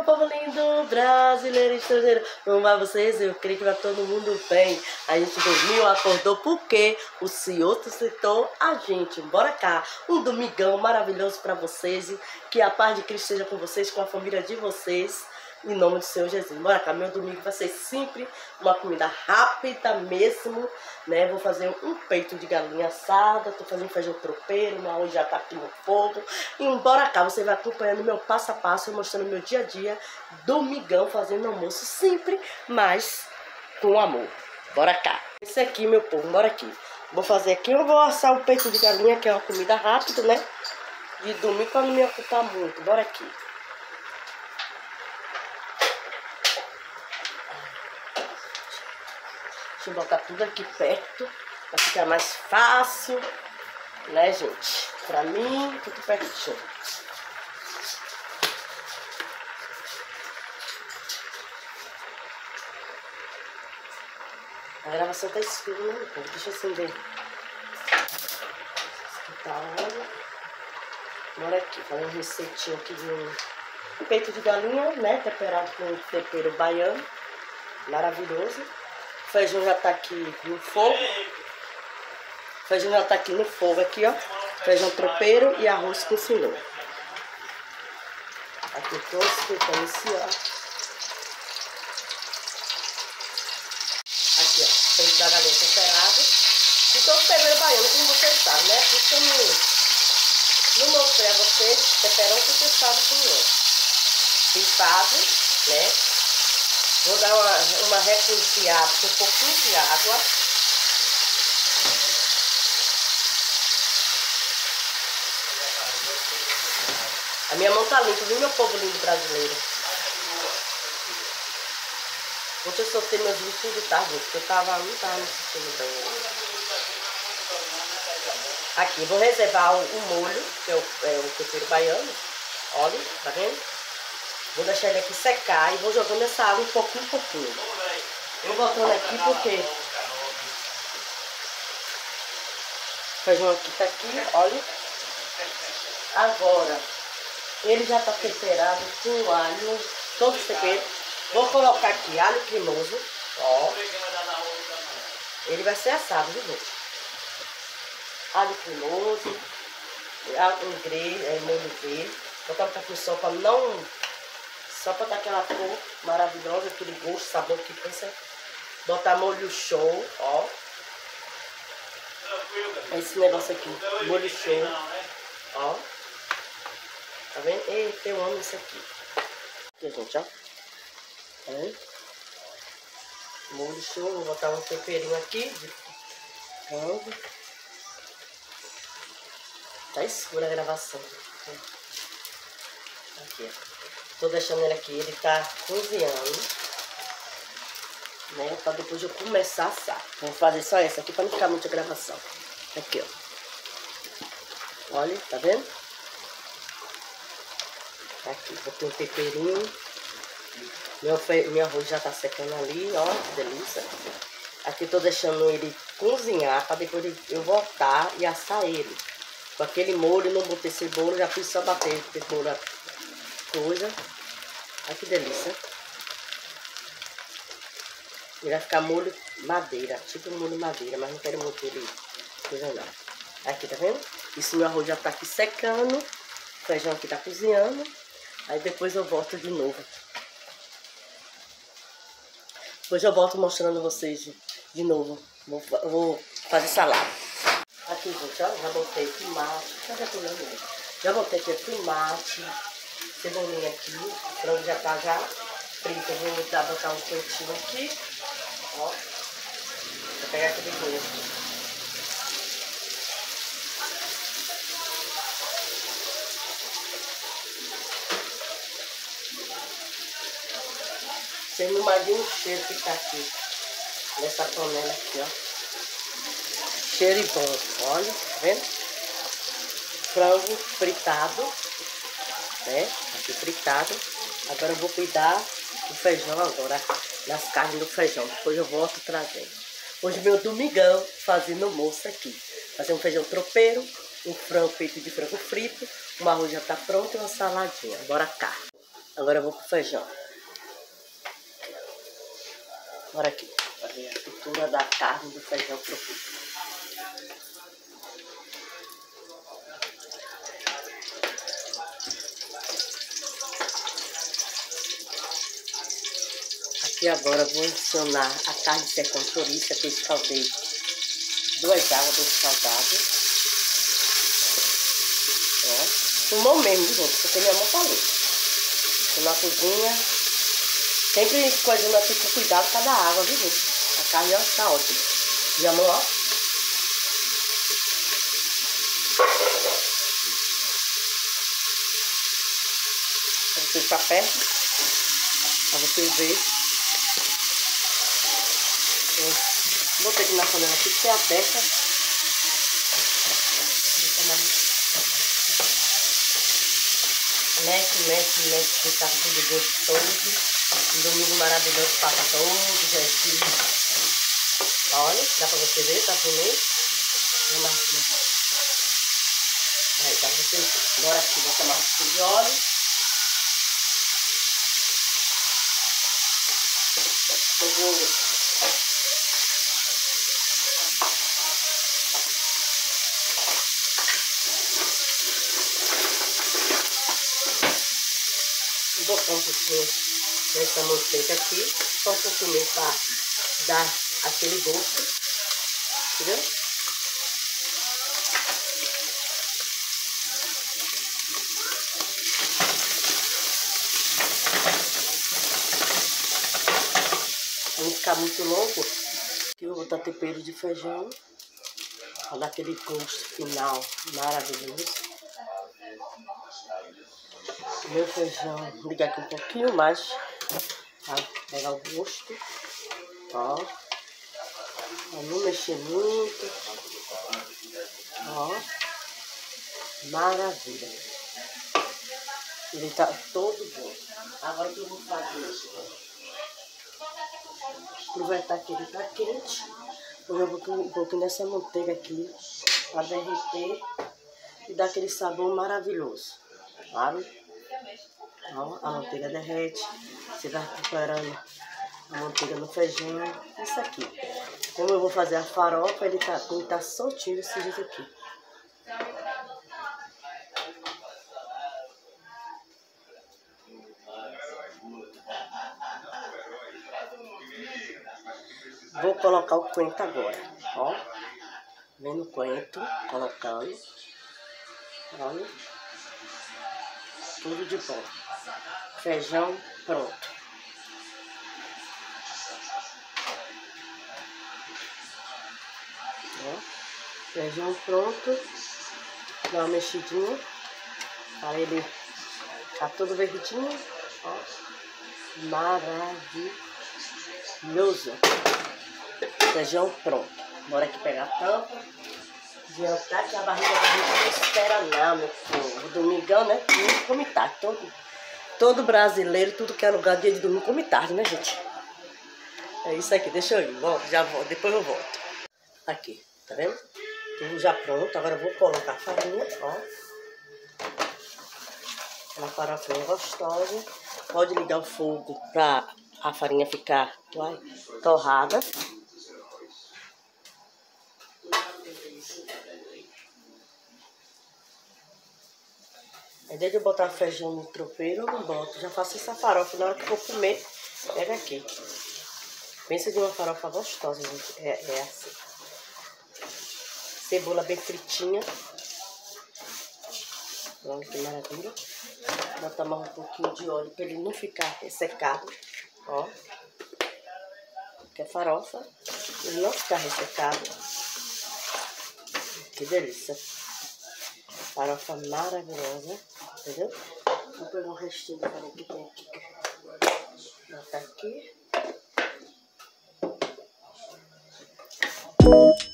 meu povo lindo, brasileiro, estrangeiro. Como vai vocês? Eu creio que vai todo mundo bem. A gente dormiu, acordou porque o Senhor suscitou a gente. Bora cá, um domingão maravilhoso para vocês. Que a paz de Cristo seja com vocês, com a família de vocês. Em nome do Senhor Jesus. Bora cá, meu domingo vai ser sempre uma comida rápida mesmo, né? Vou fazer um peito de galinha assada, tô fazendo feijão tropeiro, meu arroz já tá aqui no fogo. E bora cá, você vai acompanhando meu passo a passo, mostrando meu dia a dia, domingão, fazendo almoço sempre, mas com amor. Bora cá. Esse aqui, meu povo, bora aqui. Vou fazer aqui, eu vou assar o peito de galinha, que é uma comida rápida, né? De domingo pra não me ocupar muito. Bora aqui. Deixa eu botar tudo aqui perto, pra ficar mais fácil, né, gente? Pra mim, tudo pertinho. A gravação tá escura, né, povo? Deixa eu acender. Esquentar a água. Bora aqui, fazer uma receitinha aqui de um peito de galinha, né? Temperado com tempero baiano. Maravilhoso. O feijão já tá aqui no fogo. O feijão já tá aqui no fogo, aqui, ó. Feijão tropeiro e arroz com cenoura. Aqui trouxe para iniciar. Aqui, ó. Peito da galinha temperado. Então, o tempero baiano, como vocês sabem, né? Por isso que eu não mostrei a vocês. Temperão que vocês sabem como é. Bifado, né? Vou dar uma reconfiada com um pouquinho de água. A minha mão tá limpa, viu, meu povo lindo brasileiro? Ontem eu soltei meus vídeos tudo, tá, gente? Porque eu não tava no sistema banheiro. Aqui, vou reservar o molho, que é o tempero baiano. Olha, tá vendo? Vou deixar ele aqui secar e vou jogando essa água um pouquinho. Vou botando aqui porque o feijão aqui tá aqui, olha. Agora, ele já tá temperado com alho, todos os temperos. Vou colocar aqui alho cremoso, ó. Ele vai ser assado, viu, gente? Alho cremoso, molho verde. Vou colocar aqui só para não... Só para dar aquela cor maravilhosa, aquele gosto, sabor que pensa. Botar molho show, ó. Esse negócio aqui, molho show, ó. Tá vendo? Eita, eu amo isso aqui. Aqui, gente, ó. Tá vendo? Molho show, vou botar um temperinho aqui. Tá escura a gravação. Aqui, ó. Tô deixando ele aqui, ele tá cozinhando, né? Pra depois eu começar a assar. Vou fazer só essa aqui pra não ficar muita gravação. Aqui, ó. Olha, tá vendo? Aqui, botei um temperinho. Meu arroz já tá secando ali, ó, que delícia. Aqui tô deixando ele cozinhar pra depois eu voltar e assar ele. Com aquele molho, não botei cebola, já fiz só bater cebola coisa. Olha que delícia. Ele vai ficar molho madeira, tipo molho madeira, mas não quero muito ele coisa não. Aqui, tá vendo? Isso, meu arroz já tá aqui secando. O feijão aqui tá cozinhando. Aí depois eu volto de novo. Depois eu volto mostrando vocês de novo. Vou fazer salada. Aqui, gente, ó, já botei tomate. Já botei aqui tomate. Cebolinha aqui, o frango já tá frito. Eu vou botar um cantinho aqui, ó. Vou pegar aqui depois aqui. Vocês não imaginam o cheiro que tá aqui, nessa panela aqui, ó. Cheiro bom, olha, tá vendo? Frango fritado. Né? Aqui fritado. Agora eu vou cuidar do feijão agora, das carnes do feijão. Depois eu volto trazendo. Hoje meu domingão fazendo almoço aqui. Fazer um feijão tropeiro, um peito de frango frito, o arroz já tá pronto e uma saladinha. Bora cá. Agora eu vou pro feijão. Bora aqui, fazer a fritura da carne do feijão tropeiro. Aqui agora eu vou adicionar a carne de secão chouriça que eu escaldei 2 águas bem escaldadas. Ó, fumou mesmo, viu, gente? Porque minha mão falou. Tô na cozinha, sempre coisando aqui com cuidado com cada água, viu, gente? A carne, ó, tá ótima. Minha mão, ó. Pra vocês ficar perto, pra vocês verem. Botei aqui na panela aqui, que é aberta. Mexe, que tá tudo gostoso. Um domingo maravilhoso, passa todo jeitinho. Olha, dá pra você ver, tá bonito. Aí, dá pra você ver. Agora aqui, vou tomar um pouquinho de óleo. Eu vou botar um pouquinho dessa manteiga aqui, só um pouquinho para dar aquele gosto, entendeu? Pra não ficar muito longo, aqui eu vou botar tempero de feijão, para dar aquele gosto final maravilhoso. Meu feijão, vou ligar aqui um pouquinho mais, tá? Pegar o gosto, ó, pra não mexer muito, ó, maravilha, ele tá todo bom. Agora o que eu vou fazer? Aproveitar que ele tá quente, vou jogar um pouquinho dessa manteiga aqui, pra derreter e dar aquele sabor maravilhoso, sabe? Ó, a manteiga derrete, você vai preparando a manteiga no feijão, isso aqui. Como eu vou fazer a farofa, ele tá soltinho desse jeito aqui. Vou colocar o coentro agora, ó. Vem no coentro, colocando. Olha. Tudo de bom. Feijão pronto. Ó. Feijão pronto. Dá uma mexidinha. Para ele ficar todo verdinho. Ó. Maravilhoso. Feijão pronto. Bora aqui pegar a tampa. Jantar que a barriga não espera não, meu povo. Domingão, né? Domingo come tarde. Todo brasileiro, tudo que é lugar, dia de domingo come tarde, né, gente? É isso aqui, deixa eu ir. Já volto, depois eu volto. Aqui, tá vendo? Tudo já pronto. Agora eu vou colocar a farinha, ó. Uma farofinha gostosa. Pode ligar o fogo pra a farinha ficar torrada. Aí desde eu botar feijão no tropeiro, eu não boto. Já faço essa farofa na hora que for comer. Pega aqui. Pensa de uma farofa gostosa, gente. É assim. Cebola bem fritinha. Olha que maravilha. Botar mais um pouquinho de óleo para ele não ficar ressecado. Ó. Que é farofa. Ele não ficar ressecado. Que delícia. Farofa maravilhosa. Entendeu? Vou pegar um restinho da farinha que tem aqui. Botar aqui.